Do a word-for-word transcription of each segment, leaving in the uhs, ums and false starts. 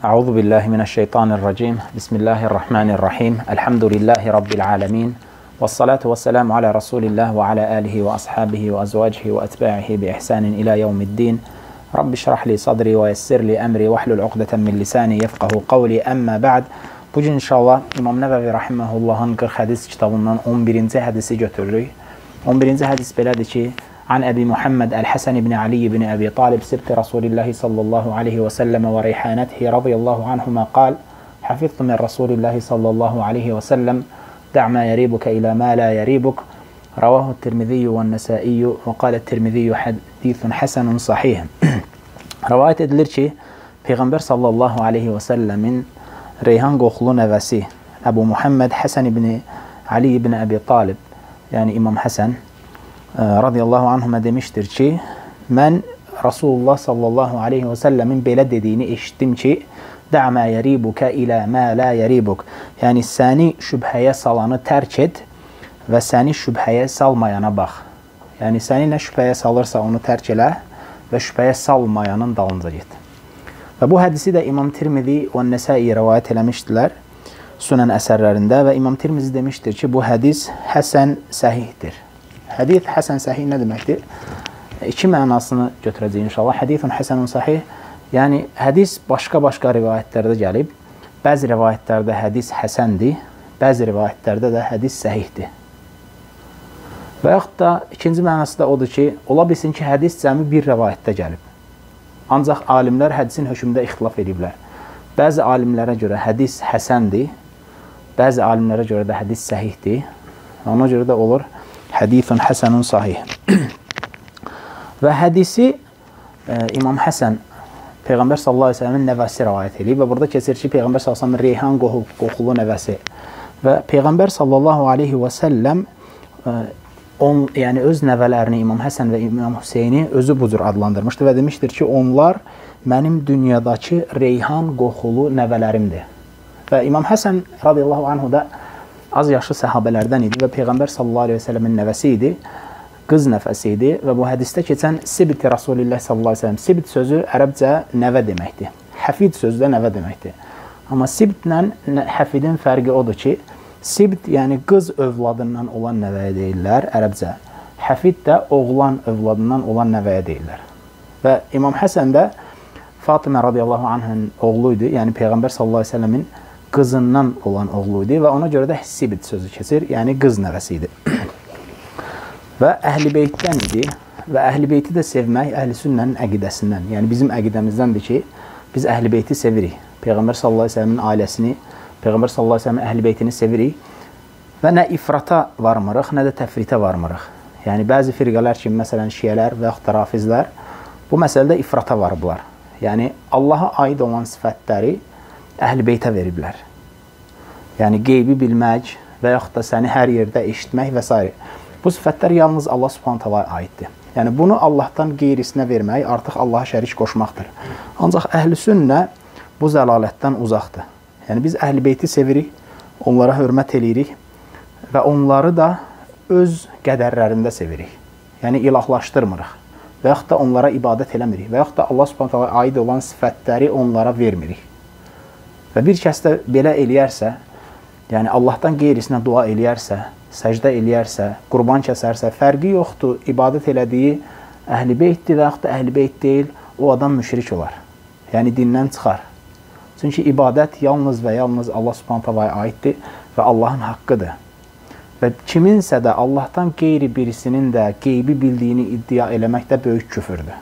Euzu billahi mineşşeytanirracim. Bismillahirrahmanirrahim. Elhamdülillahi rabbil alamin. Ves salatu vesselamu ala Resulillah ve ala alihi ve ashabihi ve azvacihi ve etba'ihi bi ihsanin ila yevmiddin. Rabbi şrah li sadri ve yessir li emri ve hlul uqdeten min lisani yefqahu qawli. Amma ba'd. Bu gün inşallah İmam Nəvəvi rahimehullahın qırx hədis kitabından on birinci hədisi götürürük. on birinci hədis belədir ki: An Əbi Muhammed Əl-Həsən ibn Ali ibn Əbi Talib sibti Rasulillahi sallallahu aleyhi və səlləm və reyhanətihi radiyallahu anhuma qal: Hafiztu min Rasulillahi sallallahu aleyhi və səlləm da' ma yaribuka ila ma la yaribuk. Ravahu Tirmiziyyu və Nəsaiyyü və qalə Tirmiziyyu hadisun hasanun sahih. Rivayət edilir ki, Peyğəmbər sallallahu aleyhi və səlləmin reyhan qoxulu nəvəsi Əbu Muhammed Həsən ibn Ali ibn Əbi Talib, yəni İmam Həsən radiyallahu anhuma demişdir ki, mən Rasulullah sallallahu aleyhi və səlləmin belə dediyini eşitdim ki, da' ma yaribuka ila ma la yaribuk. Yəni səni şübhəyə salanı tərk et və səni şübhəyə salmayana bax. Yəni səni nə şübhəyə salırsa onu tərk elə və şübhəyə salmayanın dalınca get. Və bu hədisi də İmam Tirmizi və Nəsai rivayət eləmişdilər Sunan əsərlərində və İmam Tirmizi demişdir ki, bu hədis həsən səhihdir. Hədis həsən səhih nə deməkdir? İki mənasını götürəcəyik inşallah. Hədisun həsənun səhih, yəni hədis başqa-başqa rivayətlərdə gəlib. Bəzi rivayətlərdə hədis həsəndir, bəzi rivayətlərdə də hədis səhihdir. Və yaxud da ikinci mənası da odur ki, ola bilsin ki, hədis cəmi bir rivayətdə gəlib. Ancaq alimlər hədisin hökmündə ixtilaf ediblər. Bəzi alimlərə görə hədis həsəndir, bəzi alimlərə görə də hədis səhihdir. Ona görə də olur hadisun həsənun sahih. Və hədisi e, İmam Həsən Peyğəmbər sallallahu aleyhi ve sellemin nəvəsi rivayət edib və burada keçir ki, Peyğəmbər sallallahu aleyhi ve sellem reyhan qoxulu nəvəsi və Peyğəmbər sallallahu aleyhi ve sellem e, on, yəni öz nəvələrini İmam Həsən və İmam Hüseyni özü bu cür adlandırmışdır və demişdir ki, onlar mənim dünyadakı reyhan qoxulu nəvələrimdir. Və İmam Həsən radiyallahu anhu da az yaşlı səhabələrdən idi və Peyğəmbər sallallahu aleyhi ve sellemin nəvəsi idi, qız nəfəsi idi və bu hədisdə keçən sibti Rasulillah sallallahu aleyhi ve sellem, sibt sözü ərəbcə nəvə deməkdir. Həfid sözü də nəvə deməkdir. Amma sibtlə həfidin fərqi odur ki, sibt yəni qız övladından olan nəvəyə deyirlər ərəbcə. Həfid də oğlan övladından olan nəvəyə deyirlər. Və İmam Həsən də Fatimə radiyallahu anhın oğlu idi, yəni Peyğəmbər sallallahu aleyhi ve sellemin qızından olan oğlu idi və ona görə də sibt sözü keçir, yəni qız nəvəsi idi. Və əhl-i beytdən idi və əhl-i beyti də sevmək əhl-i sünnənin əqidəsindən. Yəni bizim əqidəmizdəndir ki, biz əhl-i beyti sevirik. Peyğəmbər sallallahu aleyhi ve sellemin ailəsini, Peyğəmbər sallallahu aleyhi ve sellemin əhl-i beytini sevirik və nə ifrata varmırıq, nə də təfritə varmırıq. Yəni bəzi firqələr kimi, məsələn, şiyələr və yaxud da rafizlər bu məsələdə ifrata varıblar. Yəni Allaha aid olan sifətləri əhl-i beytə veriblər. Yəni qeybi bilmək və yaxud da səni hər yerdə eşitmək və s. Bu sifətlər yalnız Allah subhanahu taalaya aiddir. Yəni bunu Allahdan qeyrisinə vermək artıq Allaha şərik qoşmaqdır. Ancaq əhl-i sünnə bu zəlalətdən uzaqdır. Yəni biz əhl-i beyti sevirik, onlara hörmət eləyirik və onları da öz qədərlərində sevirik. Yəni ilahlaşdırmırıq və yaxud da onlara ibadət eləmirik və yaxud da Allah subhanahu taalaya aid olan sifətləri onlara vermirik. Və bir kəs də belə eləyərsə, yəni Allahdan qeyrisinə dua eləyərsə, səcdə eləyərsə, qurban kəsərsə, fərqi yoxdur, ibadət elədiyi əhl-i beytdir və yaxud da əhl-i beyt deyil, o adam müşrik olar. Yəni dindən çıxar. Çünki ibadət yalnız və yalnız Allah subhanahu taalaya aiddir və Allahın haqqıdır. Və kiminsə də Allahdan qeyri birisinin də qeybi bildiyini iddia eləmək də böyük küfürdür.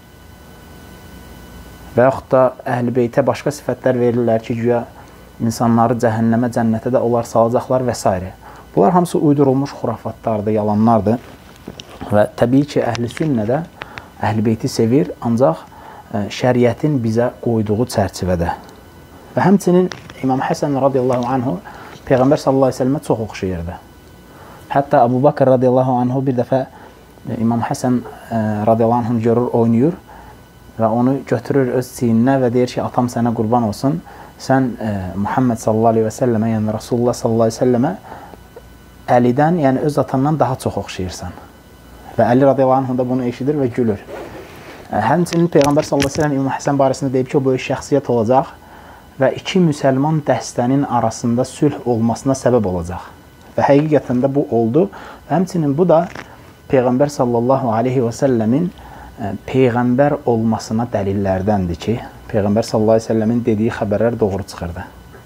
Və yaxud da əhl-i beytə başqa sifətlər verirlər ki, güya insanları cəhənnəmə, cənnətə də onlar salacaqlar və s. Bunlar hamısı uydurulmuş xurafatlardır, yalanlardır. Və təbii ki, əhl-i sünnə də əhl-i beyti sevir, ancaq şəriətin bizə qoyduğu çərçivədə. Və həmçinin İmam Həsən radiyallahu anhu Peyğəmbər sallallahu aleyhi ve sellemə çox oxşayırdı. Hətta Əbu Bakır radiyallahu anhu bir dəfə İmam Həsən radiyallahu anhu görür, oynayır və onu götürür öz çiyninə və deyir ki, atam sənə qurban olsun, sən Muhammed sallallahu aleyhi ve sellemə, yəni Rasulullah sallallahu aleyhi ve sellemə Əlidən, yəni öz atandan daha çox oxşayırsan. Və Əli radiyallahu anhu da bunu eşidir və gülür. Həmçinin Peyğəmbər sallallahu aleyhi ve sellem İmam Həsən barəsində deyib ki, o böyük şəxsiyyət olacaq və iki müsəlman dəstənin arasında sülh olmasına səbəb olacaq. Və həqiqətən də bu oldu. Və həmçinin bu da Peyğəmbər sallallahu aleyhi və səlləmin Peyğəmbər olmasına dəlillərdəndir ki, Peyğəmbər sallallahu aleyhi və səlləmin dediyi xəbərlər doğru çıxırdı.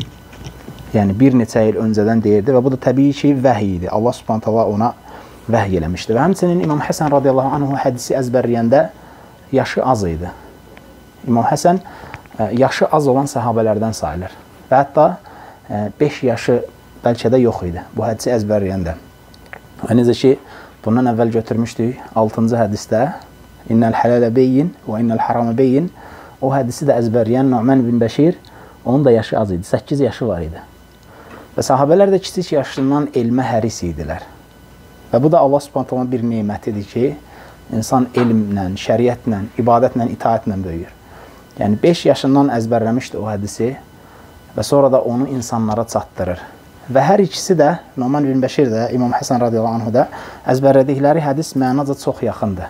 Yəni, bir neçə il öncədən deyirdi və bu da təbii ki, vəhiy idi. Allah subhanət hala ona vəhiy eləmişdi. Və həmçinin İmam Həsən radiyallahu anhu hədisi əzbərləyəndə yaşı az idi. İmam Həsən yaşı az olan səhabələrdən sayılır. Və hətta beş yaşı bəlkə də yox idi bu hədisi əzbərləyəndə. Və necə ki, bundan əvvəl götürmüşdük altıncı hədisdə İnnəl hələlə beyin və innəl haramə beyin. O hədisi də əzbərləyən Nu'man bin Bəşir, onun da yaşı az idi. səkkiz yaşı var idi. Və sahabələr də kiçik yaşından elmə həris idilər. Və bu da Allah subhanət bir nemətidir ki, insan elmlə, şəriətlə, ibadətlə, itaətlə böyüyür. Yəni, beş yaşından əzbərləmişdi o hədisi və sonra da onu insanlara çatdırır. Və hər ikisi də, Nu'man bin Bəşir də, İmam Həsən radiyallahu anhu da əzbərlədikləri hədis mənaca çox yaxındır.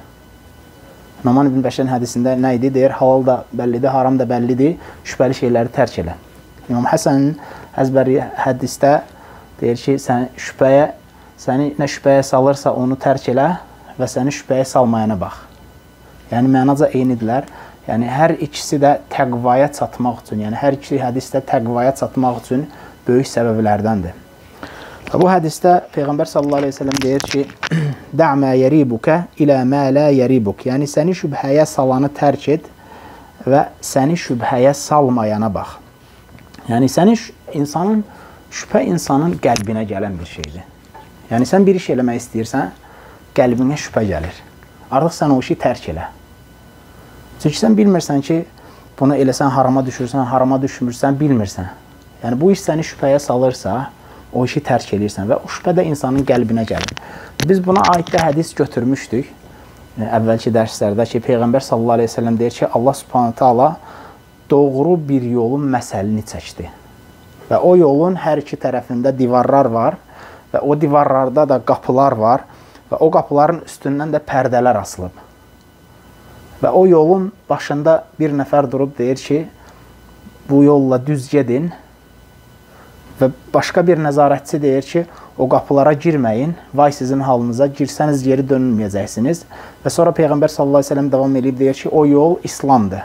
Nu'man bin Bəşirin hədisində nə idi? Deyir, halal da bəllidir, haram da bəllidir, şübhəli şeyləri tərk elə. İmam Həsənin əzbəri hədisdə deyir ki, sən şübhəyə, səni nə şübhəyə salırsa onu tərk elə və səni şübhəyə salmayana bax. Yəni, mənaca eynidirlər. Yəni, hər ikisi də təqvaya çatmaq üçün, yəni hər ikisi hədis də təqvaya çatmaq üçün böyük səbəblərdəndir. Və bu hədisdə Peyğəmbər sallallahu aleyhi ve sellem deyir ki, Də'mə yəribukə ilə mə lə yəribuk. Yəni, səni şübhəyə salanı tərk et və səni şübhəyə salmayana bax. Yəni, səni insanın, şübhə insanın qəlbinə gələn bir şeydir. Yəni, sən bir iş eləmək istəyirsən, qəlbinə şübhə gəlir. Artıq sən o işi tərk elə. Çünki sən bilmirsən ki, bunu eləsən harama düşürsən, harama düşmürsən, bilmirsən. Yəni, bu iş səni şübhəyə salırsa, o işi tərk edirsən və o şübhə də insanın qəlbinə gəlir. Biz buna aid də hədis götürmüşdük əvvəlki dərslərdə ki, Peyğəmbər sallallahu aleyhi ve sellem deyir ki, Allah subhanətə Allah doğru bir yolun məsəlini çəkdi. Və o yolun hər iki tərəfində divarlar var və o divarlarda da qapılar var və o qapıların üstündən də pərdələr asılıb. Və o yolun başında bir nəfər durub deyir ki, bu yolla düz gedin və başqa bir nəzarətçi deyir ki, o qapılara girməyin, vay sizin halınıza, girsəniz geri dönməyəcəksiniz. Və sonra Peyğəmbər sallallahu aleyhi ve sellem davam edib deyir ki, o yol İslamdır.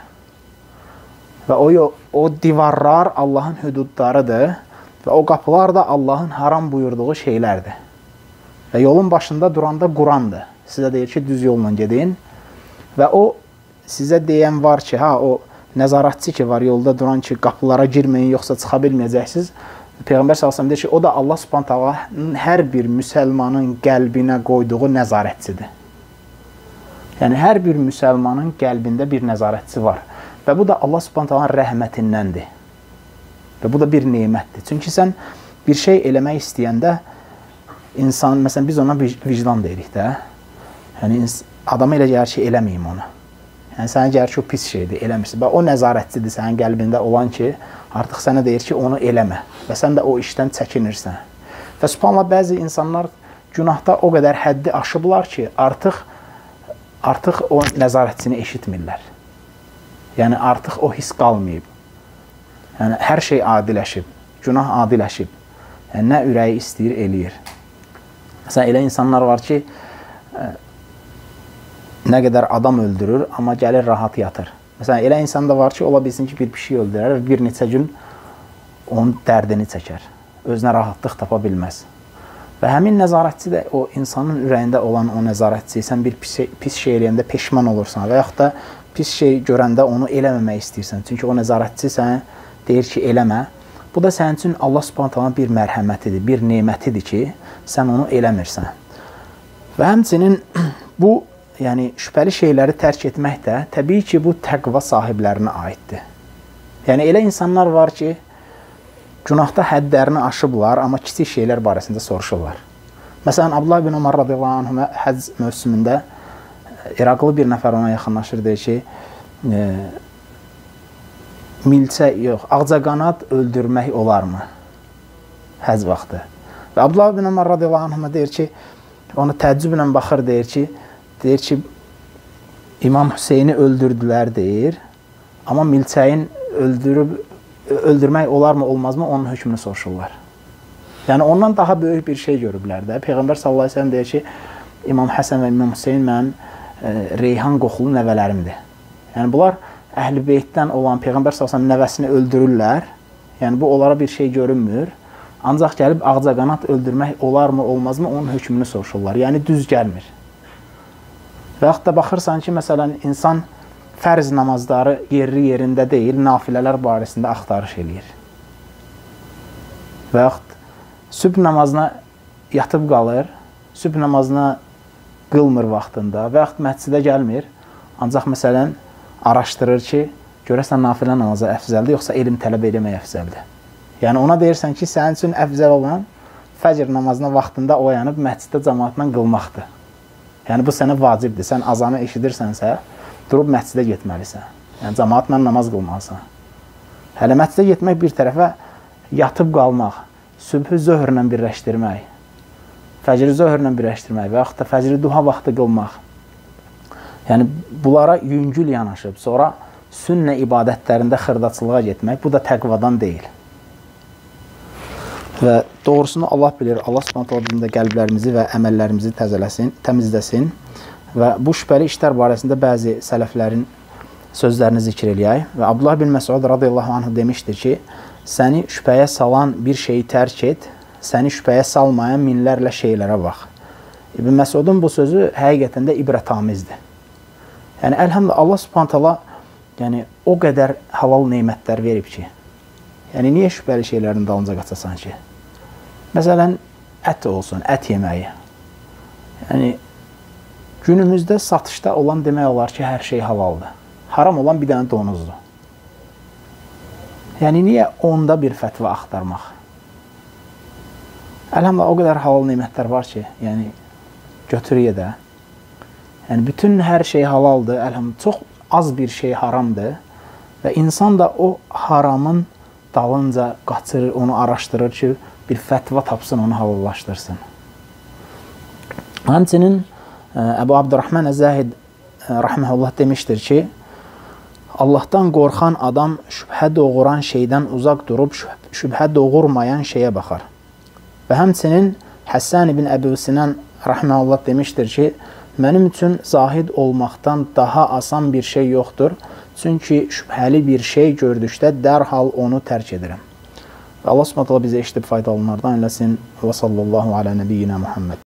Və o, yol, o divarlar Allahın hüdudlarıdır və o qapılar da Allahın haram buyurduğu şeylərdir. Və yolun başında duranda Qurandır. Sizə deyir ki, düz yolla gedin. Və o sizə deyən var ki, ha, o nəzarətçi ki var yolda duran ki, qapılara girməyin, yoxsa çıxa bilməyəcəksiniz. Peyğəmbər sallallahu əleyhi və səlləm deyir ki, o da Allah subhanahu taala'nın hər bir müsəlmanın qəlbinə qoyduğu nəzarətçidir. Yəni, hər bir müsəlmanın qəlbində bir nəzarətçi var. Və bu da Allah subhanahu taala'nın rəhmətindəndir. Və bu da bir nemətdir. Çünki sən bir şey eləmək istəyəndə, insan, məsələn, biz ona vicdan deyirik də. Yəni, adama elə gəlir ki, eləməyim onu. Yəni, sənə gəlir ki, o pis şeydir, eləmirsin. Və o nəzarətçidir sənin qəlbində olan ki, artıq sənə deyir ki, onu eləmə. Və sən də o işdən çəkinirsən. Və subhanallah, bəzi insanlar günahda o qədər həddi aşıblar ki, artıq, artıq o nəzarətçini eşitmirlər. Yəni, artıq o his qalmayıb. Yəni, hər şey adiləşib, günah adiləşib. Yəni, nə ürəyi istəyir, eləyir. Məsələn, elə insanlar var ki, nə qədər adam öldürür, amma gəlir rahat yatır. Məsələn, elə insan da var ki, ola bilsin ki, bir pişik öldürər və bir neçə gün onun dərdini çəkər. Özünə rahatlıq tapa bilməz. Və həmin nəzarətçi də o insanın ürəyində olan o nəzarətçi, sən bir pis, pis şey eləyəndə peşman olursan və yaxud da pis şey görəndə onu eləməmək istəyirsən. Çünki o nəzarətçi sənə deyir ki, eləmə. Bu da sənin üçün Allah subhanahu taala'nın bir mərhəmətidir, bir nemətidir ki, sən onu eləmirsən. Və həmçinin bu, yəni şübhəli şeyləri tərk etmək də təbii ki, bu təqva sahiblərinə aiddir. Yəni elə insanlar var ki, günahda həddlərini aşıblar, amma kiçik şeylər barəsində soruşurlar. Məsələn, Abdullah ibn Umar radiyallahu anhuma həcc mövsümündə İraqlı bir nəfər ona yaxınlaşır, deyir ki, e, milçə, yox, ağcaqanad öldürmək olarmı həcc vaxtı? Və Abdullah ibn Umar radiyallahu anhuma deyir ki, onu təəccüblə baxır, deyir ki, deyir ki, İmam Hüseyni öldürdülər, deyir, amma milçəyin öldürüb öldürmək olarmı, olmazmı, onun hökmünü soruşurlar. Yəni, ondan daha böyük bir şey görüblər də. Peyğəmbər sallallahu əleyhi və səlləm deyir ki, İmam Həsən və İmam Hüseyin mənim e, reyhan qoxulu nəvələrimdir. Yəni, bunlar Əhl-i Beytdən olan Peyğəmbər sallallahu əleyhi və səlləm nəvəsini öldürürlər. Yəni, bu onlara bir şey görünmür. Ancaq gəlib ağcaqanad öldürmək olarmı, olmazmı, onun hökmünü soruşurlar. Yəni, düz gəlmir. Və yaxud da baxırsan ki, məsələn, insan fərz namazları yerli yerində deyil, nafilələr barəsində axtarış eləyir. Və yaxud sübh namazına yatıb qalır, sübh namazına qılmır vaxtında və yaxud məscidə gəlmir. Ancaq, məsələn, araşdırır ki, görəsən nafilə namazı əfzəldir, yoxsa elm tələb eləmək əfzəldir. Yəni, ona deyirsən ki, sənin üçün əfzəl olan fəcr namazına vaxtında oyanıb məsciddə cəmaatla qılmaqdır. Yəni, bu sənə vacibdir. Sən azanı eşidirsənsə, durub məscidə getməlisən. Yəni, cəmaatla namaz qılmalısan. Hələ məscidə getmək bir tərəfə yatıb qalmaq, sübhü zöhrlə birləşdirmək, fəcri zöhrlə birləşdirmək və yaxud da fəcri duha vaxtı qılmaq. Yəni, bunlara yüngül yanaşıb, sonra sünnə ibadətlərində xırdaçılığa getmək, bu da təqvadan deyil. Və doğrusunu Allah bilir, Allah Subhanahu taala bizim də qəlblərimizi və əməllərimizi təzələsin, təmizləsin və bu şübhəli işlər barəsində bəzi sələflərin sözlərini zikr eləyək. Və Abdullah bin Məsud radiyallahu anh demişdir ki, səni şübhəyə salan bir şeyi tərk et, səni şübhəyə salmayan minlərlə şeylərə bax. İbn Məsudun bu sözü həqiqətən də ibrətamizdir. Yəni, əlhəmdə Allah Subhanahu taala yəni, o qədər halal neymətlər verib ki, yəni, niyə şübhəli şeylərin dalınca qaçasan ki? Məsələn, ət olsun, ət yeməyi. Yəni, günümüzdə satışda olan demək olar ki, hər şey halaldır. Haram olan bir dənə donuzdur. Yəni, niyə onda bir fətva axtarmaq? Əlhamdülillah, o qədər halal neymətlər var ki, yəni, götürüyə də. Yəni, bütün hər şey halaldır, əlhamdülillah, çox az bir şey haramdır və insan da o haramın dalınca qaçırır, onu araşdırır ki, bir fətva tapsın, onu halallaşdırsın. Həmçinin Əbu Abdurrahman Əz-Zahid rahmehullah demişdir ki, Allahdan qorxan adam şübhə doğuran şeydən uzaq durub şübhə doğurmayan şeyə baxar. Və həmçinin Həssan ibn Əbu Sinan rahmehullah demişdir ki, mənim üçün zahid olmaqdan daha asan bir şey yoxdur. Çünki şübhəli bir şey gördükdə dərhal onu tərk edirəm. Və Allah Subhanahu taala bizə eşidib faydalananlardan eləsin. Və sallallahu alə nəbiyyina Muhammed.